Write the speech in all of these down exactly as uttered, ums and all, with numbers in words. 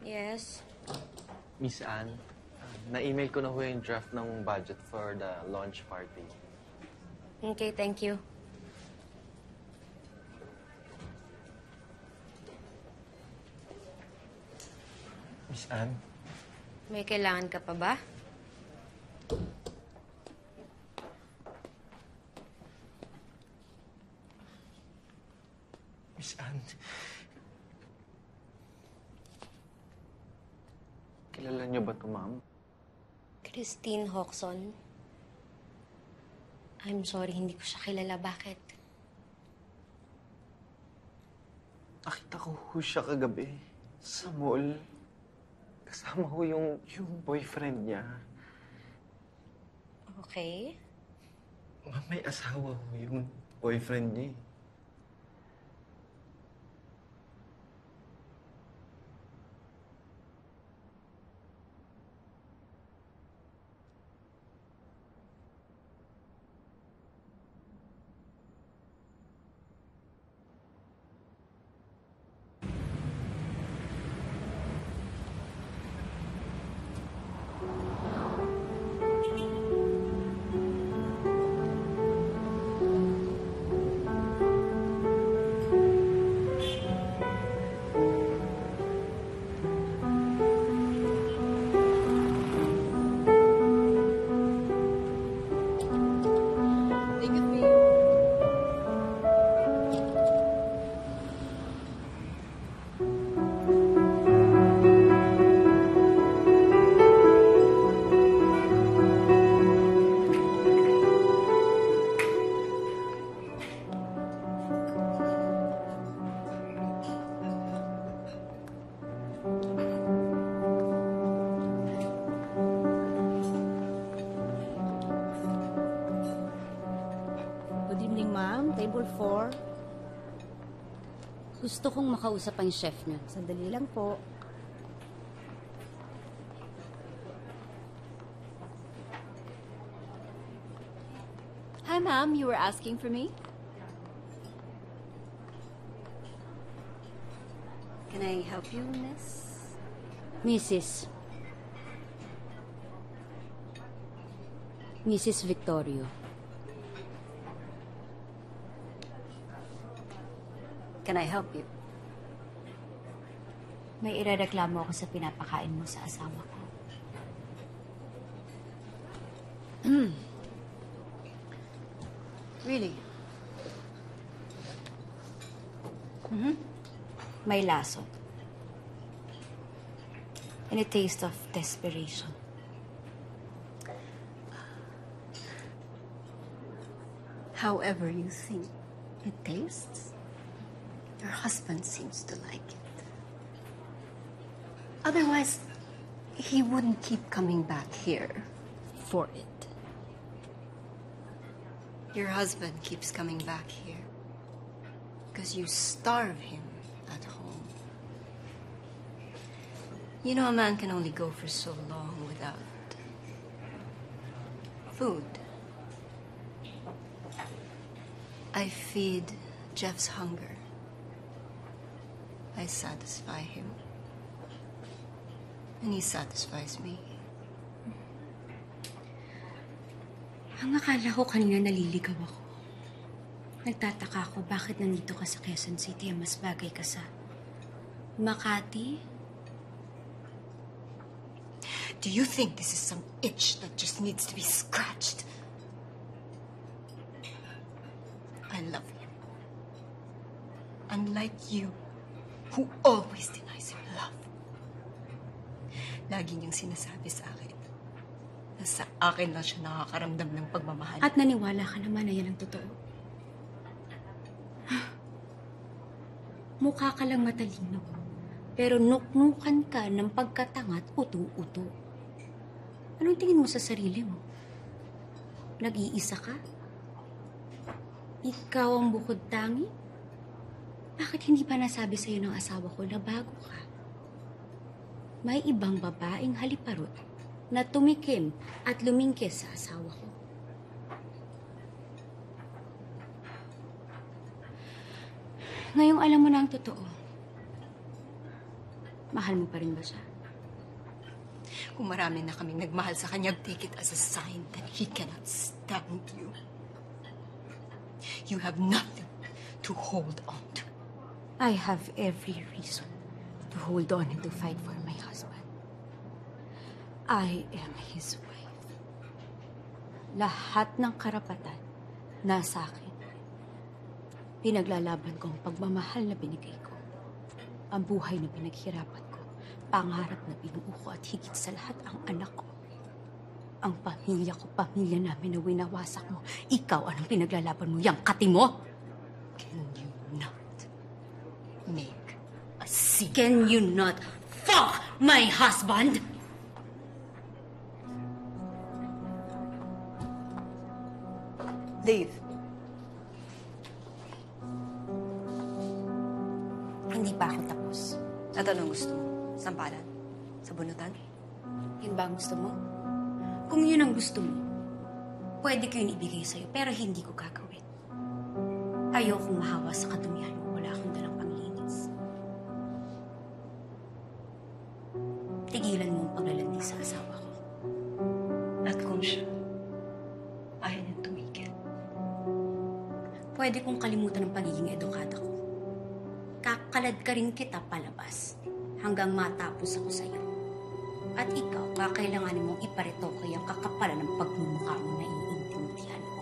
Yes? Miss Anne, na-email ko na ho yung draft ng budget for the launch party. Okay, thank you. Miss Anne? May kailangan ka pa ba? Miss Anne? Kilala niyo ba ito, ma'am? Christine Hoxon. I'm sorry, hindi ko siya kilala. Bakit? Nakita ko ho siya kagabi sa mall. Kasama ho yung, yung boyfriend niya. Okay. Ma'am, may asawa ho yung boyfriend niya eh. Table four. Gusto kong makausap ang chef niyo. Sandali lang po. Hi, ma'am. You were asking for me? Can I help you, miss? Missus Missus Victorio. Can I help you? May irereklamo ako sa pinapakain mo sa asawa ko. Really? Mm-hmm. May laso. And a taste of desperation. However you think it tastes, your husband seems to like it. Otherwise, he wouldn't keep coming back here for it. Your husband keeps coming back here because you starve him at home. You know, a man can only go for so long without food. I feed Jeff's hunger. I satisfy him. And he satisfies me. Ang akala ko kanina naliligaw ako. Nagtataka ako bakit nandito ka sa Quezon City ang mas bagay ka sa Makati. Do you think this is some itch that just needs to be scratched? I love him. Unlike you, who always denies him love. Lagi niyang sinasabi sa akin na sa akin lang siya nakakaramdam ng pagmamahal. At naniwala ka naman na yan ang totoo. Mukha ka lang matalino, pero nuknukan ka ng pagkatangat uto-uto. Anong tingin mo sa sarili mo? Nag-iisa ka? Ikaw ang bukod tangi? Bakit hindi pa nasabi sa'yo ng asawa ko na bago ka? May ibang babaeng haliparot na tumikim at lumingkis sa asawa ko. Ngayong alam mo na ang totoo. Mahal mo pa rin ba siya? Kung marami na kaming nagmahal sa kanya, take it as a sign that he cannot stand you. You have nothing to hold on to. I have every reason to hold on and to fight for my husband. I am his wife. Lahat ng karapatan nasa akin. Pinaglalaban ko ang pagmamahal na binigay ko. Ang buhay na pinaghirapan ko. Pangarap na binuo ko at higit sa lahat ang anak ko. Ang pamilya ko, pamilya namin na winawasak mo. Ikaw, anong pinaglalaban mo? Yang kati mo? Can you not make a scene? Can you not fuck my husband? Leave. Hindi pa ako tapos. At anong gusto mo? Sampalan? Sabunutan? Yun ba ang gusto mo? Kung yun ang gusto mo, pwede ko yun ibigay sa'yo, pero hindi ko gagawin. Ayokong mahawa sa kadumihan mo, wala akong dalang panglinis. Tigilan mo ang paglalandi sa asawa ko. At kung siya, ayaw niyang tumigil. Pwede kong kalimutan ang pagiging edukada ko. Kakalad ka rin kita palabas hanggang matapos ako sa'yo. At ikaw, kakailanganin mong iparetoke ang kakapalan ng pagmumukha mo na iniintindihan mo.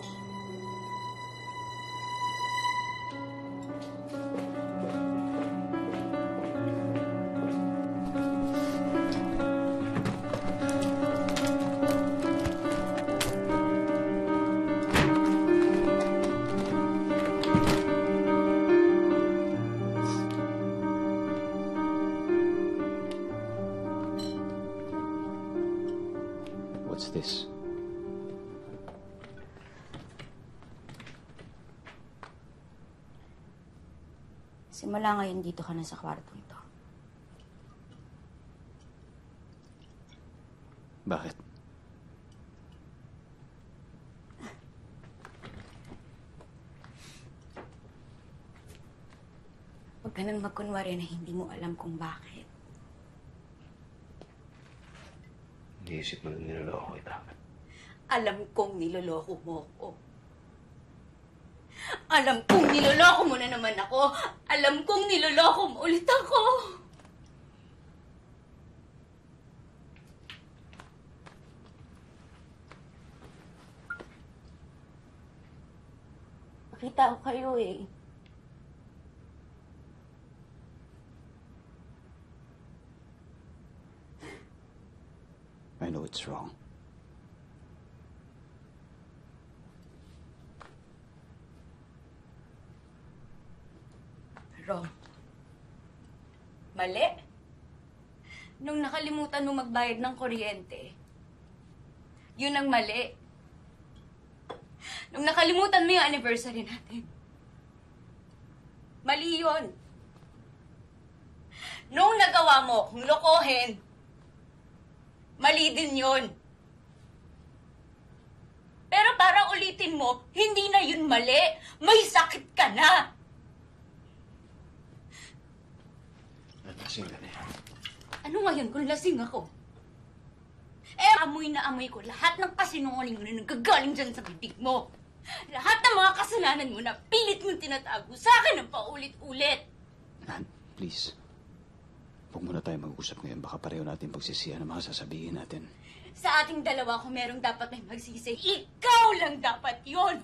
What's this? Simula ngayon dito ka na sa kwartong to. Bakit? Huwag ka nang magkunwari na hindi mo alam kung bakit. Iniisip mo na niloloko kita. Alam kong niloloko mo ako. Alam kong niloloko mo na naman ako. Alam kong niloloko mo ulit ako. Makita ko kayo eh. I know it's wrong. Wrong. Mali. Nung nakalimutan mo magbayad ng kuryente, yun ang mali. Nung nakalimutan mo yung anniversary natin, mali yun. Nung nagawa mo kung lokohin, mali din yun. Pero para ulitin mo, hindi na yun mali. May sakit ka na. Lasing ka na yan. Ano ngayon kung lasing ako? Eh, amoy na amoy ko lahat ng kasinungaling mo na nagagaling dyan sa bibig mo. Lahat ng mga kasalanan mo na pilit mong tinatago sa akin ng paulit-ulit. Nan, please. Huwag muna tayo mag-usap ngayon. Baka pareho natin pagsisihan ang mga sasabihin natin. Sa ating dalawa, kung merong dapat may magsisi, ikaw lang dapat yon.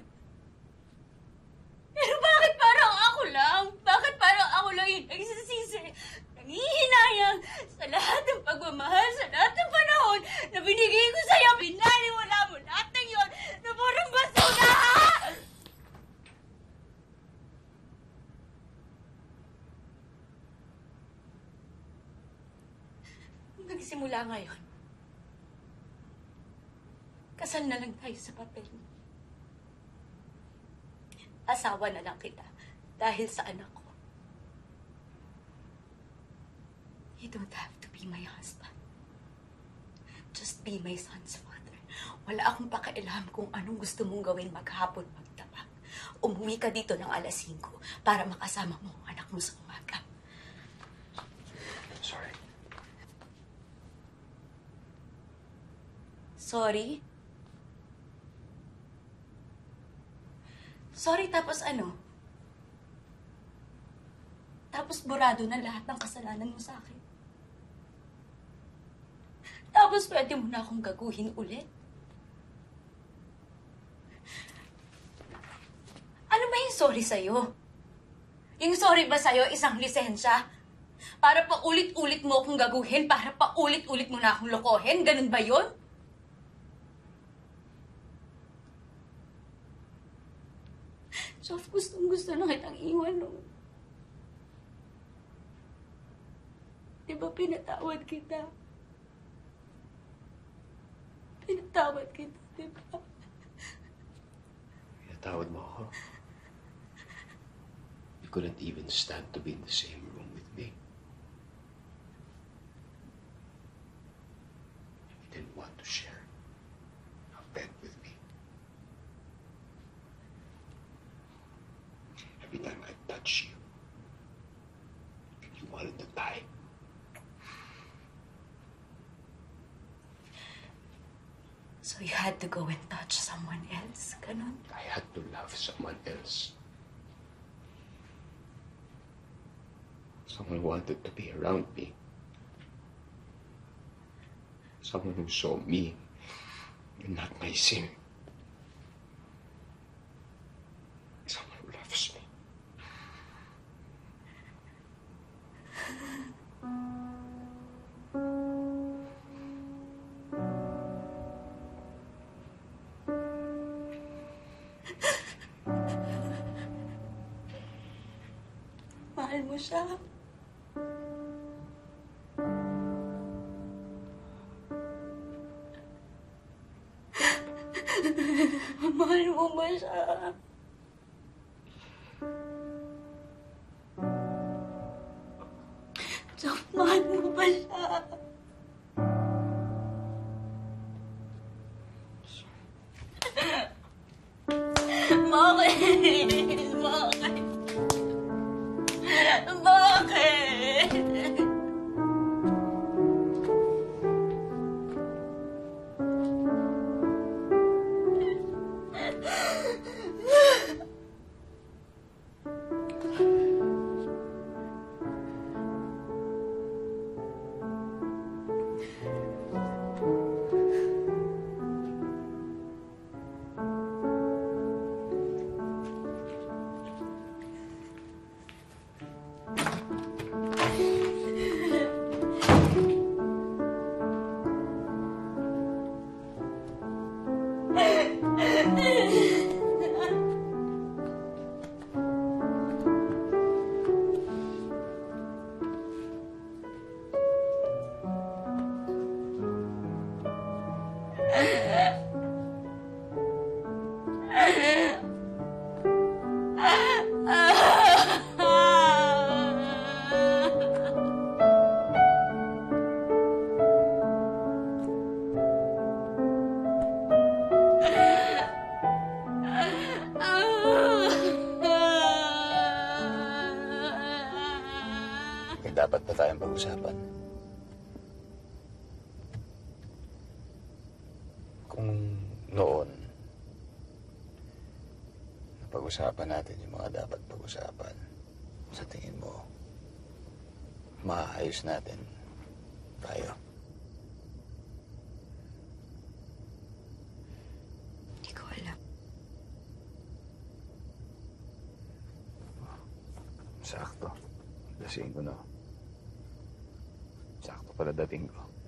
Pero bakit parang ako lang? Bakit parang ako lang yung nagsisisi? Nangihinayang sa lahat ng pagmamahal, sa lahat ng panahon na binigay ko sa'yo. Binaliwala mo lahat ng yon na parang basura! Nagsimula ngayon, kasal na lang tayo sa papel. Asawa na lang kita dahil sa anak ko. You don't have to be my husband. Just be my son's father. Wala akong pakialam kung anong gusto mong gawin maghapon, magtabak. Umuwi ka dito ng alas singko para makasama mo ang anak mo sa umaga. Sorry. Sorry? Sorry tapos ano? Tapos burado na lahat ng kasalanan mo sa akin. Tapos pwede mo na akong gaguhin ulit. Ano ba yung sorry sa'yo? Yung sorry ba sa'yo isang lisensya? Para pa ulit-ulit mo akong gaguhin? Para pa ulit-ulit mo na akong lokohin? Ganun ba yun? Sof, gustong-gusto na kitang iwan, no? Di ba pinatawad kita? Pinatawad kita, di ba? Pinatawad mo ako. You couldn't even stand to be in the same room with me. You didn't want to share a bed with me. Every time I touch you, you wanted to die. So you had to go and touch someone else? Ganon? I had to love someone else. Someone wanted to be around me. Someone who saw me and not my sin. Someone who loves me. Mahal mo siya. Mahal mo ba siya? Sof, mahal mo ba siya? Bakit? Bakit? Bakit? May dapat pa tayong pag-usapan. Kung noon, napag-usapan natin yung mga dapat pag-usapan, sa tingin mo, maayos natin tayo. Hindi ko alam. Sakto. Lasing ko na. Sakto pala dating ko.